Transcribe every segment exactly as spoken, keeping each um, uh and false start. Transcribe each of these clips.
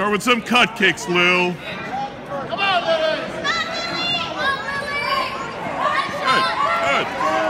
Start with some cut kicks, Lil. Come on, Lily. Good, good.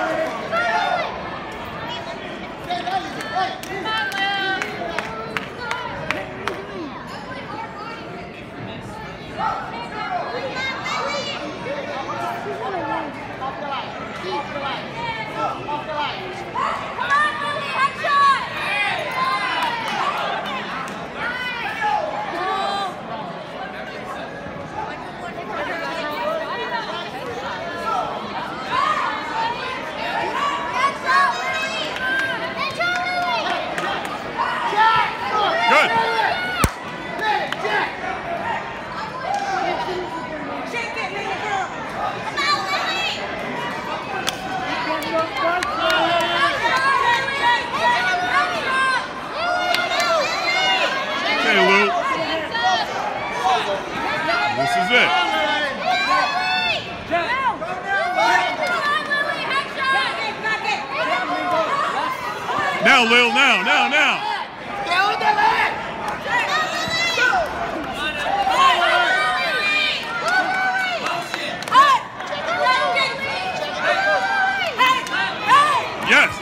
This is it. Now, Lil, now, now, now. Yes.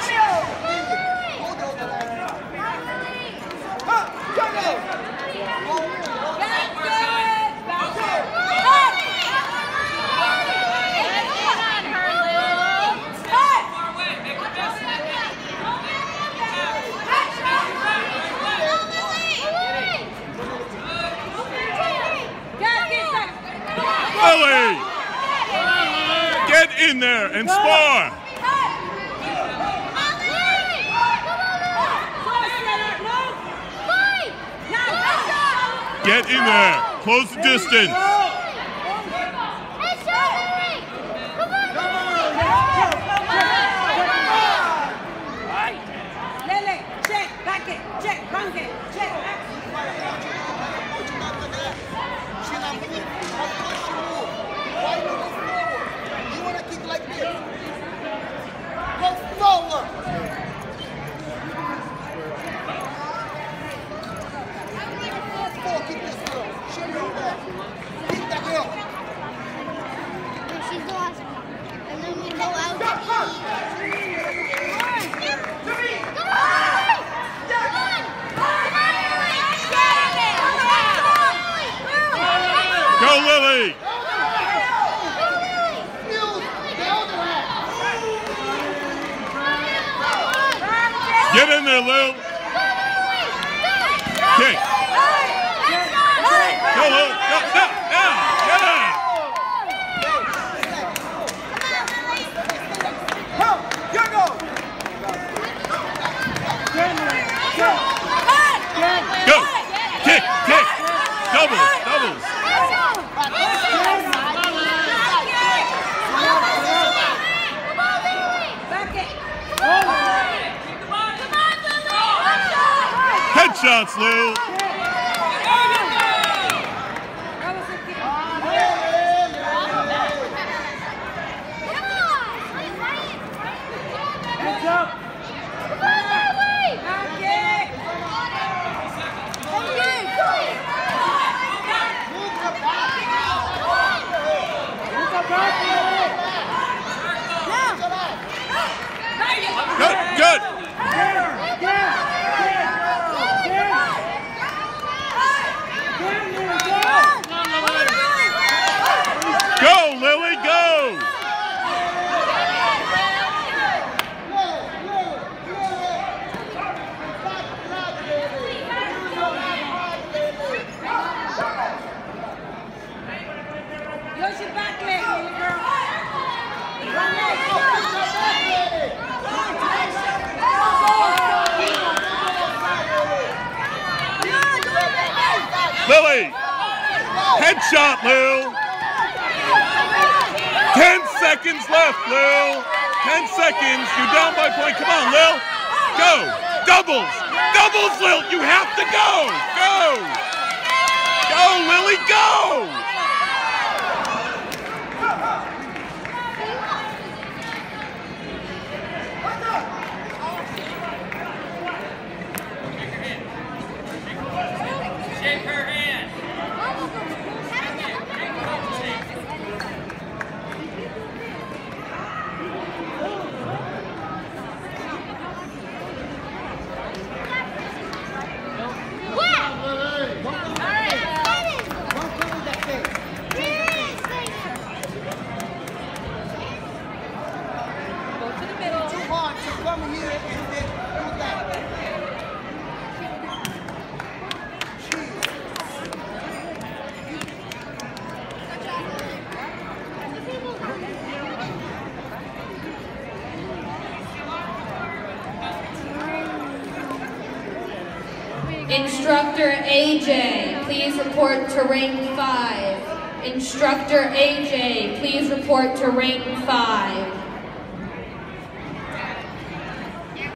Lily, get in there and spar. Get in there. Close the distance. Go, Lily! Get in there, Lil. Kick. Go, Lil. Go, no, no, yeah. Go. Kick, kick. Doubles, doubles. Headshots, Lou. Heads up. Good, good. Go, Lily, go! Use your back leg, little girl. One leg. Lily! Headshot, Lil! Ten seconds left, Lil! Ten seconds, you're down by point. Come on, Lil! Go! Doubles! Doubles, Lil! You have to go! Go! Go, Lily, go! Shake her hand. Instructor A J, please report to ring five. Instructor A J, please report to ring five.